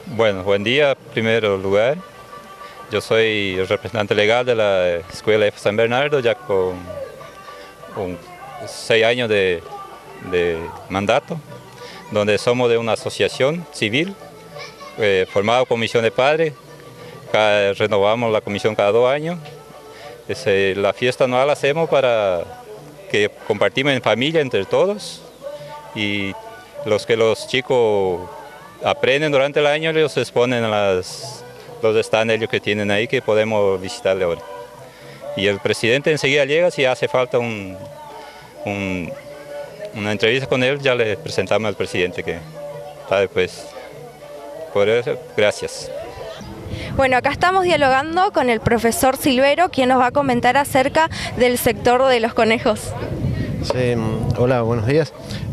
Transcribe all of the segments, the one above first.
Bueno, buen día, en primer lugar. Yo soy el representante legal de la Escuela F. San Bernardo, ya con 6 años de mandato, donde somos de una asociación civil formada por comisión de padres. Renovamos la comisión cada 2 años. La fiesta anual la hacemos para que compartimos en familia entre todos, y los chicos aprenden durante el año, ellos se exponen a los stands ellos que tienen ahí, que podemos visitarle ahora. Y el presidente enseguida llega. Si hace falta una entrevista con él, ya le presentamos al presidente, que está después. Por eso, gracias. Bueno, acá estamos dialogando con el profesor Silvero, quien nos va a comentar acerca del sector de los conejos. Sí, hola, buenos días.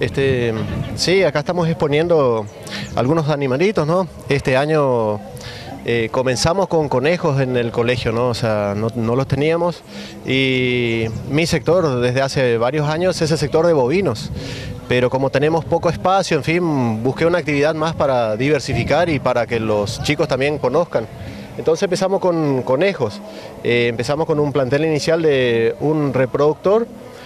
Sí, acá estamos exponiendo algunos animalitos, ¿no? Este año comenzamos con conejos en el colegio, ¿no? O sea, no los teníamos, y mi sector desde hace varios años es el sector de bovinos. Pero como tenemos poco espacio, en fin, busqué una actividad más para diversificar y para que los chicos también conozcan. Entonces empezamos con conejos. Empezamos con un plantel inicial de un reproductor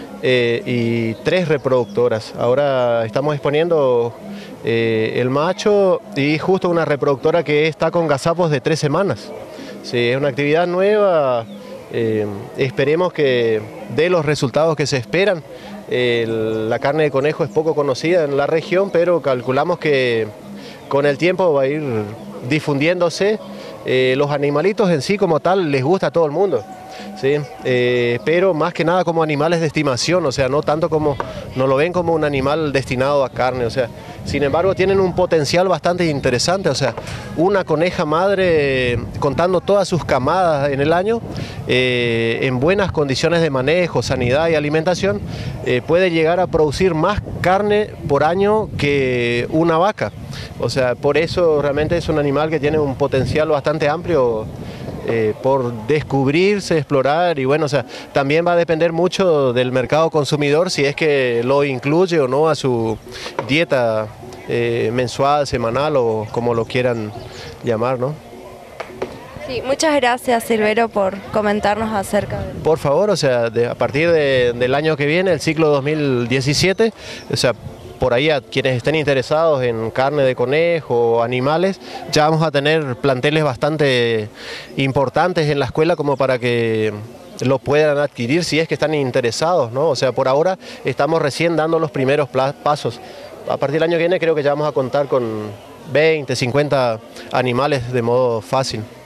y 3 reproductoras. Ahora estamos exponiendo el macho y justo una reproductora que está con gazapos de 3 semanas. Sí, es una actividad nueva. Esperemos que dé los resultados que se esperan. La carne de conejo es poco conocida en la región, pero calculamos que con el tiempo va a ir difundiéndose. Los animalitos en sí como tal les gusta a todo el mundo, ¿sí? Pero más que nada como animales de estimación, o sea, no tanto como, no lo ven como un animal destinado a carne, o sea, sin embargo tienen un potencial bastante interesante. O sea, una coneja madre, contando todas sus camadas en el año, en buenas condiciones de manejo, sanidad y alimentación, puede llegar a producir más carne por año que una vaca. O sea, por eso realmente es un animal que tiene un potencial bastante amplio por descubrirse, explorar, y bueno, o sea, también va a depender mucho del mercado consumidor si es que lo incluye o no a su dieta mensual, semanal o como lo quieran llamar, ¿no? Sí, muchas gracias, Silvero, por comentarnos acerca de... Por favor, o sea, a partir del año que viene, el ciclo 2017, o sea, por ahí a quienes estén interesados en carne de conejo o animales, ya vamos a tener planteles bastante importantes en la escuela como para que lo puedan adquirir si es que están interesados, ¿no? O sea, por ahora estamos recién dando los primeros pasos. A partir del año que viene creo que ya vamos a contar con 20, 50 animales de modo fácil.